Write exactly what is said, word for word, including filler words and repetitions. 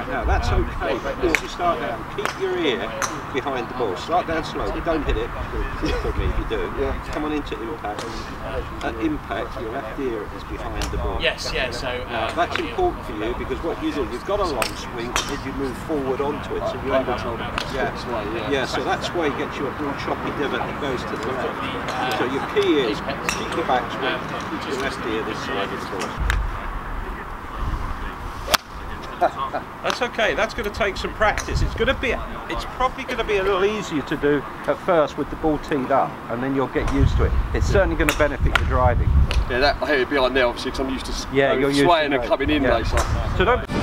Now that's okay, but as you start down, keep your ear behind the ball. Start down slowly, don't hit it, for me if you do. Yeah. Come on into impact, and at impact your left ear is behind the ball. Yes, yeah, so... Uh, now, that's important for you because what you do, you've got a long swing, and you move forward onto it, so you're able to... Yeah, yeah. yeah, so that's why you get you a real choppy divot that goes to the left. So your key is, keep your back swing, keep your left ear this side of the ball. That's okay, that's going to take some practice. It's going to be, it's probably going to be a little easier to do at first with the ball teed up, and then you'll get used to it. It's certainly going to benefit your driving. Yeah, that I hit it behind there obviously because I'm used to yeah, uh, you're swaying used to and coming in yeah. later. So don't